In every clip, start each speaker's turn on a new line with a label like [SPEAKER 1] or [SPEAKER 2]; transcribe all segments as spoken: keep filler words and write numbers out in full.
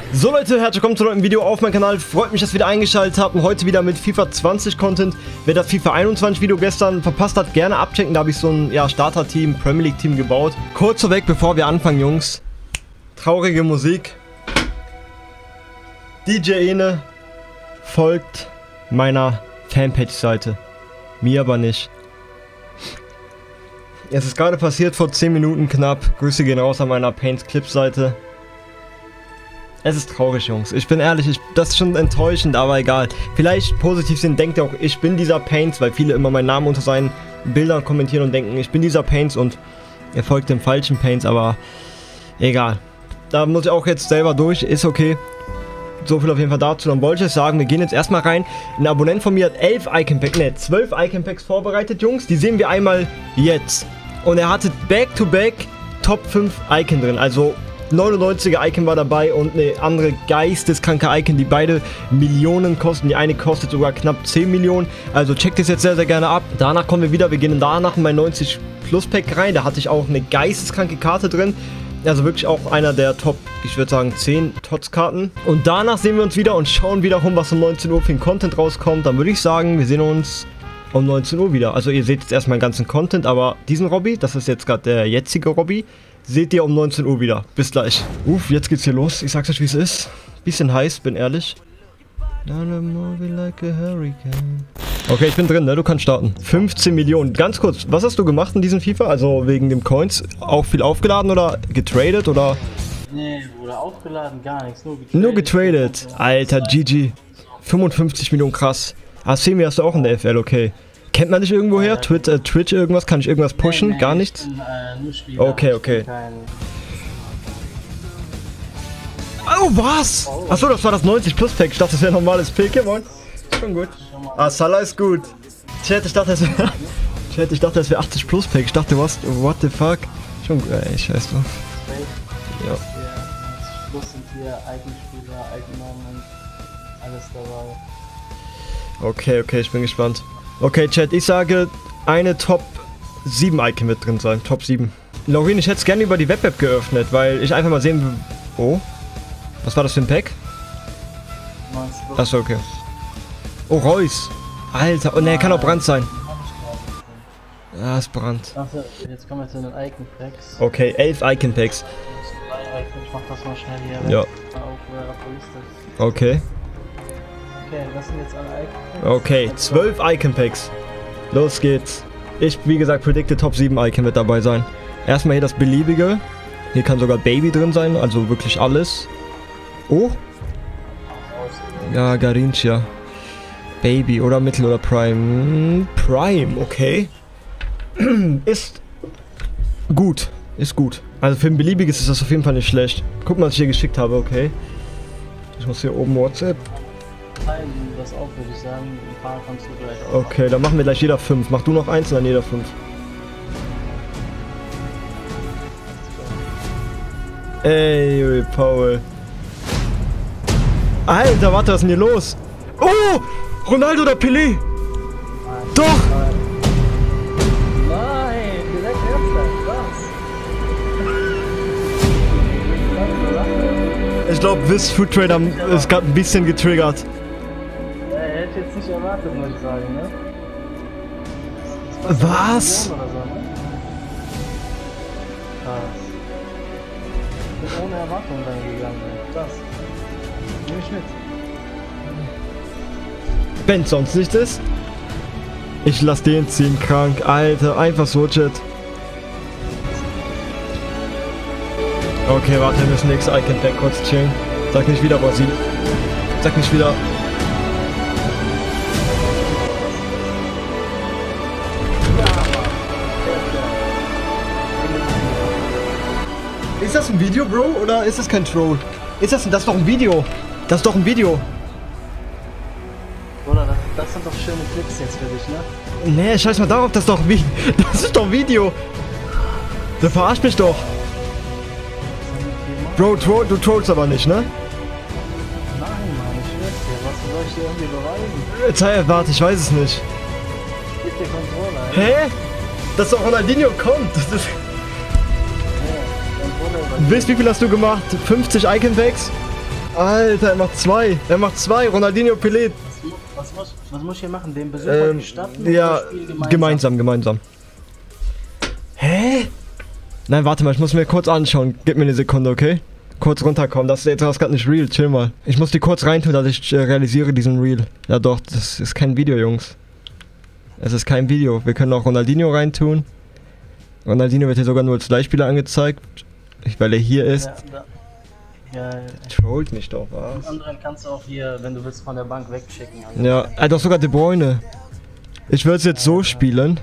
[SPEAKER 1] So Leute, herzlich willkommen zu einem neuen Video auf meinem Kanal. Freut mich, dass ihr wieder eingeschaltet habt und heute wieder mit FIFA zwanzig Content. Wer das FIFA einundzwanzig Video gestern verpasst hat, gerne abchecken. Da habe ich so ein ja, Starter-Team, Premier League Team gebaut. Kurz vorweg, bevor wir anfangen, Jungs. Traurige Musik. D J Ene folgt meiner Fanpage-Seite. Mir aber nicht. Es ist gerade passiert vor zehn Minuten knapp. Grüße gehen raus an meiner Paints Clips Seite. Es ist traurig, Jungs. Ich bin ehrlich, ich, das ist schon enttäuschend, aber egal. Vielleicht positiv sind, denkt ihr auch, ich bin dieser Paints, weil viele immer meinen Namen unter seinen Bildern kommentieren und denken, ich bin dieser Paints und er folgt dem falschen Paints, aber egal. Da muss ich auch jetzt selber durch, ist okay. So viel auf jeden Fall dazu. Dann wollte ich sagen, wir gehen jetzt erstmal rein. Ein Abonnent von mir hat elf Icon Packs, ne, zwölf Icon Packs vorbereitet, Jungs. Die sehen wir einmal jetzt. Und er hatte Back-to-Back Top fünf Icon drin, also neunundneunziger Icon war dabei und eine andere geisteskranke Icon, die beide Millionen kosten. Die eine kostet sogar knapp zehn Millionen. Also checkt es jetzt sehr, sehr gerne ab. Danach kommen wir wieder. Wir gehen danach in mein neunzig Plus Pack rein. Da hatte ich auch eine geisteskranke Karte drin. Also wirklich auch einer der Top, ich würde sagen, zehn T O T S-Karten. Und danach sehen wir uns wieder und schauen wiederum, was um neunzehn Uhr für den Content rauskommt. Dann würde ich sagen, wir sehen uns um neunzehn Uhr wieder. Also ihr seht jetzt erstmal den ganzen Content, aber diesen Robby, das ist jetzt gerade der jetzige Robby, seht ihr um neunzehn Uhr wieder. Bis gleich. Uff, jetzt geht's hier los. Ich sag's euch, wie es ist. Bisschen heiß, bin ehrlich. Okay, ich bin drin, ne? Du kannst starten. fünfzehn Millionen. Ganz kurz, was hast du gemacht in diesem FIFA? Also wegen dem Coins? Auch viel aufgeladen oder getradet oder?
[SPEAKER 2] Nee, wurde aufgeladen, gar nichts. Nur getradet.
[SPEAKER 1] Nur getradet. Alter, G G. fünfundfünfzig Millionen, krass. Ah, Semi hast du auch in der F L, okay. Kennt man dich irgendwo her? Twitch, äh, Twitch irgendwas? Kann ich irgendwas pushen?
[SPEAKER 2] Nee, nee,
[SPEAKER 1] gar nichts?
[SPEAKER 2] Ich bin, äh, nur Spieler.
[SPEAKER 1] Okay, okay. Oh, was? Achso, das war das neunzig Plus Pack. Ich dachte, das wäre ein normales Pick. Ja, moin. Schon gut. Ah, Salah ist gut. Chat, ich dachte, das wäre Chat, ich dachte, das wäre achtzig Plus Pack. Ich dachte, was? What the fuck? Schon gut. Ey, ich weiß doch. Ja.
[SPEAKER 2] Plus sind hier Eigenspieler, Eigennamen, alles dabei.
[SPEAKER 1] Okay, okay, ich bin gespannt. Okay, Chat, ich sage, eine Top sieben Icon wird drin sein. Top sieben. Laurin, ich hätte es gerne über die Web-App geöffnet, weil ich einfach mal sehen will. Oh. Was war das für ein Pack? Achso, okay. Oh, Reus. Alter. Oh, ne, kann auch Brand sein. Ja, ist Brand.
[SPEAKER 2] Achso, jetzt kommen wir zu den Icon Packs.
[SPEAKER 1] Okay, elf Icon Packs.
[SPEAKER 2] Ich mach das mal schnell hier.
[SPEAKER 1] Ja.
[SPEAKER 2] Auf, äh, auf der Liste.
[SPEAKER 1] Okay.
[SPEAKER 2] Okay, das sind jetzt alle Icon Packs.
[SPEAKER 1] Okay, zwölf Icon Packs. Los geht's. Ich, wie gesagt, predikte Top sieben Icon wird dabei sein. Erstmal hier das Beliebige. Hier kann sogar Baby drin sein, also wirklich alles. Oh. Ja, Garincha. Baby oder Mittel oder Prime. Prime, okay. Ist gut. Ist gut. Also für ein beliebiges ist das auf jeden Fall nicht schlecht. Guck mal, was ich hier geschickt habe, okay. Ich muss hier oben WhatsApp.
[SPEAKER 2] Teilen das auf, würde ich sagen. Ein paar kannst du gleich auch.
[SPEAKER 1] Okay, dann machen wir gleich jeder fünf. Mach du noch eins und dann jeder fünf. Ey, Paul. Alter, warte, was ist denn hier los? Oh! Ronaldo oder Pelé?
[SPEAKER 2] Nein,
[SPEAKER 1] Doch!
[SPEAKER 2] Nein, nein direkt erster,
[SPEAKER 1] Ich glaube, Wiss Food Trader ist gerade ein bisschen getriggert.
[SPEAKER 2] Ja, er hätte jetzt nicht erwartet, muss ich sagen, ne?
[SPEAKER 1] Was?
[SPEAKER 2] Oder so, ne? Krass. Ich bin ohne Erwartung reingegangen, ey. Krass. Nimm ich mit.
[SPEAKER 1] Wenn sonst nicht ist. Ich lass den ziehen, krank. Alter, einfach so, Chat. Okay, warte, wir müssen nächste Icon Pack kurz chillen. Sag nicht wieder, Brasil. Sag nicht wieder. Ist das ein Video, Bro? Oder ist das kein Troll? Ist das, das ist doch ein Video. Das ist doch ein Video.
[SPEAKER 2] Oder das, das sind doch schöne Clips jetzt für dich, ne?
[SPEAKER 1] Nee, scheiß mal darauf, das ist doch Video. Das ist doch Video. Du verarscht mich doch. Bro, tro du trollst aber nicht, ne?
[SPEAKER 2] Nein, Mann, ich schwör's dir. Was soll ich dir irgendwie beweisen?
[SPEAKER 1] Zeit, warte, ich weiß es nicht.
[SPEAKER 2] Gib dir Controller, ey.
[SPEAKER 1] Hä? Dass doch Ronaldinho kommt. Das ist
[SPEAKER 2] Ja, Controller über
[SPEAKER 1] Wisst, wie viel hast du gemacht? fünfzig Icon Packs? Alter, er macht zwei. Er macht zwei. Ronaldinho, Pelé.
[SPEAKER 2] Was, was, muss, was muss ich hier machen? Den Besucher
[SPEAKER 1] Ähm,
[SPEAKER 2] gestatten?
[SPEAKER 1] ja,
[SPEAKER 2] oder gemeinsam?
[SPEAKER 1] gemeinsam, gemeinsam. Hä? Nein, warte mal, ich muss mir kurz anschauen. Gib mir eine Sekunde, okay? Kurz runterkommen. Das ist jetzt gerade nicht real. Chill mal. Ich muss die kurz reintun, dass ich äh, realisiere diesen Real. Ja doch, das ist kein Video, Jungs. Es ist kein Video. Wir können auch Ronaldinho reintun. Ronaldinho wird hier sogar nur als Leihspieler angezeigt. Weil er hier ist.
[SPEAKER 2] Ja, da. Ja, ja.
[SPEAKER 1] Trollt mich doch, was?
[SPEAKER 2] Den anderen kannst du auch hier, wenn du willst, von der Bank wegschicken. Also.
[SPEAKER 1] Ja, er hat doch sogar De Bruyne. Ich würde es jetzt so spielen.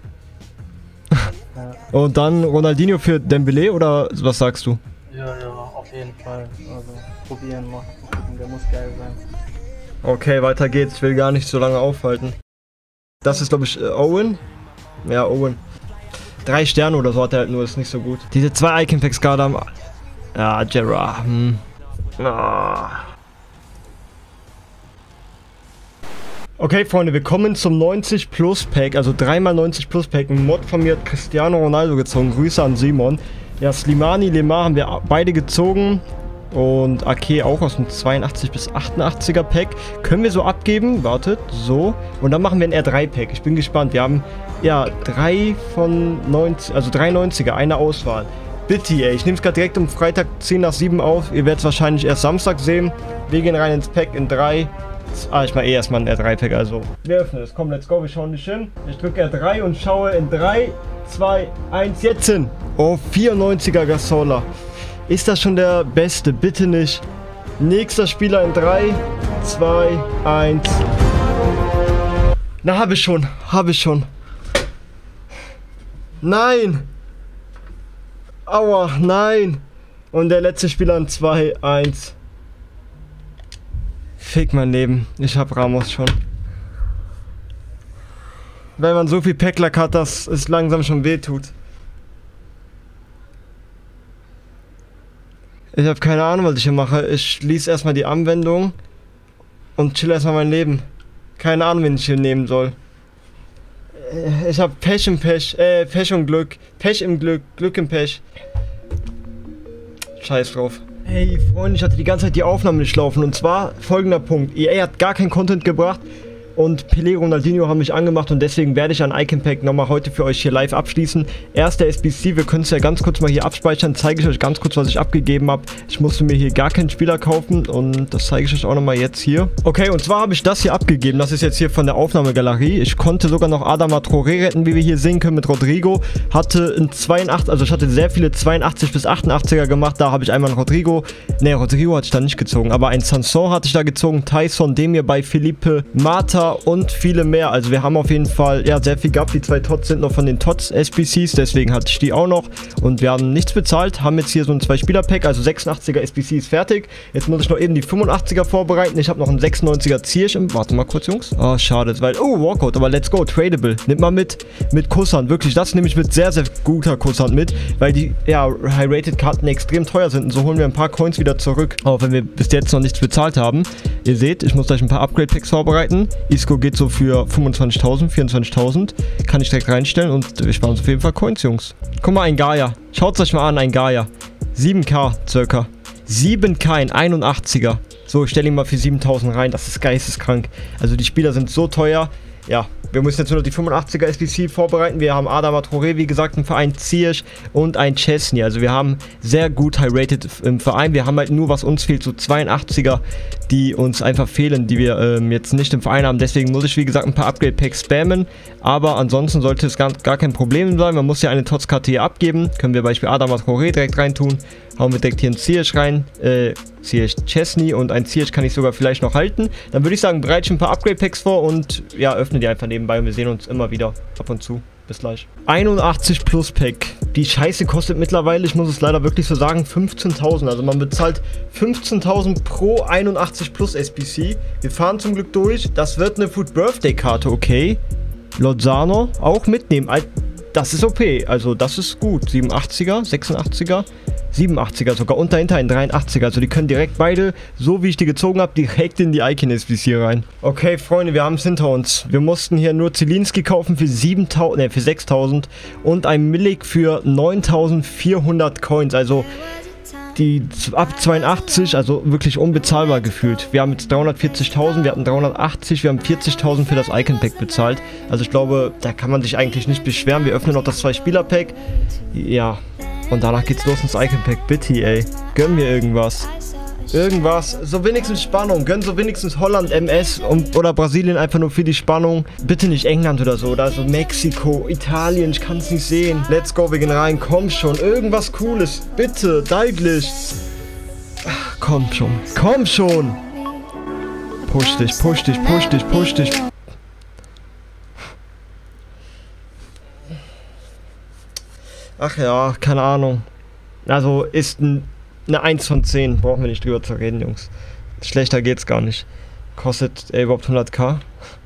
[SPEAKER 2] Ja.
[SPEAKER 1] Und dann Ronaldinho für Dembélé oder was sagst du?
[SPEAKER 2] Ja, ja, auf jeden Fall. Also probieren, mal gucken, der muss geil sein.
[SPEAKER 1] Okay, weiter geht's. Ich will gar nicht so lange aufhalten. Das ist, glaube ich, äh, Owen. Ja, Owen. Drei Sterne oder so hat er halt nur, ist nicht so gut. Diese zwei Icon Packs gerade am... Ja, Gerrard. Hm. Ah. Okay, Freunde, wir kommen zum neunzig Plus Pack, also drei mal neunzig Plus Pack. Ein Mod von mir hat Cristiano Ronaldo gezogen. Grüße an Simon. Ja, Slimani, Lemar haben wir beide gezogen. Und Ake auch aus dem zweiundachtzig bis achtundachtziger Pack. Können wir so abgeben? Wartet, so. Und dann machen wir ein R drei Pack. Ich bin gespannt. Wir haben, ja, drei von neunzig, also drei neunziger, eine Auswahl. Bitte, ey. Ich nehme es gerade direkt um Freitag zehn nach sieben auf. Ihr werdet es wahrscheinlich erst Samstag sehen. Wir gehen rein ins Pack in drei. Ah, ich mache eh erstmal ein R drei Pack, also. Wir öffnen es. Komm, let's go. Wir schauen nicht hin. Ich drücke R drei und schaue in drei, zwei, eins, jetzt hin. Oh, vierundneunziger Gasola. Ist das schon der beste? Bitte nicht. Nächster Spieler in drei, zwei, eins. Na, habe ich schon. Habe ich schon. Nein. Aua, nein. Und der letzte Spieler in zwei, eins. Fick mein Leben. Ich hab Ramos schon. Wenn man so viel Packlack hat, dass es langsam schon wehtut. Ich habe keine Ahnung, was ich hier mache. Ich schließe erstmal die Anwendung und chill erstmal mein Leben. Keine Ahnung, wen ich hier nehmen soll. Ich habe Pech im Pech, äh, Pech und Glück. Pech im Glück, Glück im Pech. Scheiß drauf. Hey Freunde, ich hatte die ganze Zeit die Aufnahme nicht laufen. Und zwar folgender Punkt. E A hat gar keinen Content gebracht. Und Pelé, Ronaldinho haben mich angemacht und deswegen werde ich ein Icon Pack nochmal heute für euch hier live abschließen. Erster S B C, wir können es ja ganz kurz mal hier abspeichern, zeige ich euch ganz kurz, was ich abgegeben habe. Ich musste mir hier gar keinen Spieler kaufen und das zeige ich euch auch nochmal jetzt hier. Okay, und zwar habe ich das hier abgegeben, das ist jetzt hier von der Aufnahmegalerie. Ich konnte sogar noch Adama Traoré retten, wie wir hier sehen können mit Rodrigo. Hatte in zweiundachtzig, also ich hatte sehr viele zweiundachtzig bis achtundachtziger gemacht, da habe ich einmal einen Rodrigo, ne, Rodrigo hatte ich da nicht gezogen, aber ein Sanson hatte ich da gezogen, Tyson, Demir bei Felipe, Mata und viele mehr. Also wir haben auf jeden Fall ja sehr viel gehabt. Die zwei Tots sind noch von den Tots S B Cs, deswegen hatte ich die auch noch. Und wir haben nichts bezahlt, haben jetzt hier so ein zwei-Spieler-Pack, also sechsundachtziger S B C ist fertig. Jetzt muss ich noch eben die fünfundachtziger vorbereiten. Ich habe noch einen sechsundneunziger Ziersch im... Warte mal kurz, Jungs. Oh, schade, weil... Oh, Walkout, aber let's go, tradable. Nimmt mal mit, mit Kusshand. Wirklich, das nehme ich mit sehr, sehr guter Kusshand mit, weil die, ja, High-Rated-Karten extrem teuer sind. Und so holen wir ein paar Coins wieder zurück. Auch wenn wir bis jetzt noch nichts bezahlt haben. Ihr seht, ich muss gleich ein paar Upgrade-Packs vorbereiten. Isco geht so für fünfundzwanzigtausend, vierundzwanzigtausend. Kann ich direkt reinstellen und wir sparen uns auf jeden Fall Coins, Jungs. Guck mal, ein Gaia. Schaut es euch mal an, ein Gaia. sieben K circa. sieben K in einundachtziger. So, ich stelle ihn mal für siebentausend rein. Das ist geisteskrank. Also die Spieler sind so teuer. Ja, wir müssen jetzt nur noch die fünfundachtziger S B C vorbereiten. Wir haben Adama Traoré, wie gesagt, im Verein Ziyech und ein Chesney. Also wir haben sehr gut high-rated im Verein. Wir haben halt nur, was uns fehlt, so zweiundachtziger, die uns einfach fehlen, die wir ähm, jetzt nicht im Verein haben. Deswegen muss ich, wie gesagt, ein paar Upgrade-Packs spammen. Aber ansonsten sollte es gar, gar kein Problem sein. Man muss ja eine T O T S-Karte hier abgeben. Können wir beispielsweise Adama Traoré direkt reintun. Hauen wir direkt hier einen Ziyech rein. Äh, Ziyech Chesney und ein Ziyech kann ich sogar vielleicht noch halten. Dann würde ich sagen, bereite ich ein paar Upgrade-Packs vor und ja, öffne die einfach nebenbei und wir sehen uns immer wieder ab und zu. Bis gleich. einundachtzig Plus Pack. Die Scheiße kostet mittlerweile, ich muss es leider wirklich so sagen, fünfzehntausend. Also man bezahlt fünfzehntausend pro einundachtzig Plus S B C. Wir fahren zum Glück durch. Das wird eine Food Birthday Karte, okay. Lozano auch mitnehmen. Das ist O P. Also das ist gut. siebenundachtziger, sechsundachtziger. siebenundachtziger sogar und dahinter ein dreiundachtziger. Also die können direkt beide, so wie ich die gezogen habe, direkt in die Icon S B C rein. Okay, Freunde, wir haben es hinter uns. Wir mussten hier nur Zielinski kaufen für siebentausend, ne, für sechstausend und ein Milik für neuntausendvierhundert Coins. Also die ab zweiundachtzig, also wirklich unbezahlbar gefühlt. Wir haben jetzt dreihundertvierzigtausend, wir hatten dreihundertachtzig, wir haben vierzigtausend für das Icon Pack bezahlt. Also ich glaube, da kann man sich eigentlich nicht beschweren. Wir öffnen noch das Zwei-Spieler-Pack. Ja, und danach geht's los ins Icon Pack. Bitte, ey, gönn mir irgendwas. Irgendwas, so wenigstens Spannung, gönn so wenigstens Holland, M S und, oder Brasilien einfach nur für die Spannung. Bitte nicht England oder so, oder so Mexiko, Italien, ich kann es nicht sehen. Let's go, wir gehen rein, komm schon, irgendwas Cooles, bitte, deutlich. Ach, komm schon, komm schon. Push dich, push dich, push dich, push dich. Ach ja, keine Ahnung. Also ist ein... Eine eins von zehn, brauchen wir nicht drüber zu reden, Jungs. Schlechter geht's gar nicht. Kostet er überhaupt hundert K?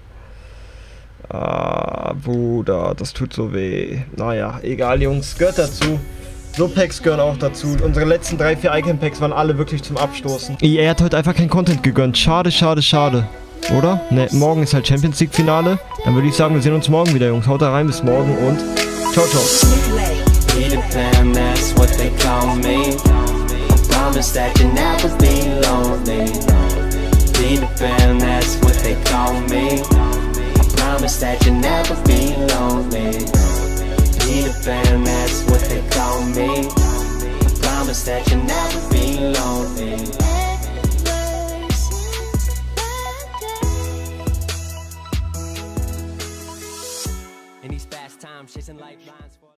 [SPEAKER 1] Ah, Bruder, das tut so weh. Naja, egal, Jungs, gehört dazu. So Packs gehören auch dazu. Unsere letzten drei, vier Icon Packs waren alle wirklich zum Abstoßen. E A hat heute einfach kein Content gegönnt. Schade, schade, schade. Oder? Ne, morgen ist halt Champions League Finale. Dann würde ich sagen, wir sehen uns morgen wieder, Jungs. Haut da rein, bis morgen und ciao, ciao.
[SPEAKER 3] Promise that you'll never be lonely. Peter Pan, that's what they call me. I promise that you'll never be lonely. Peter Pan, that's what they call me. I promise that you'll never be lonely. In these fast times, chasing lifelines.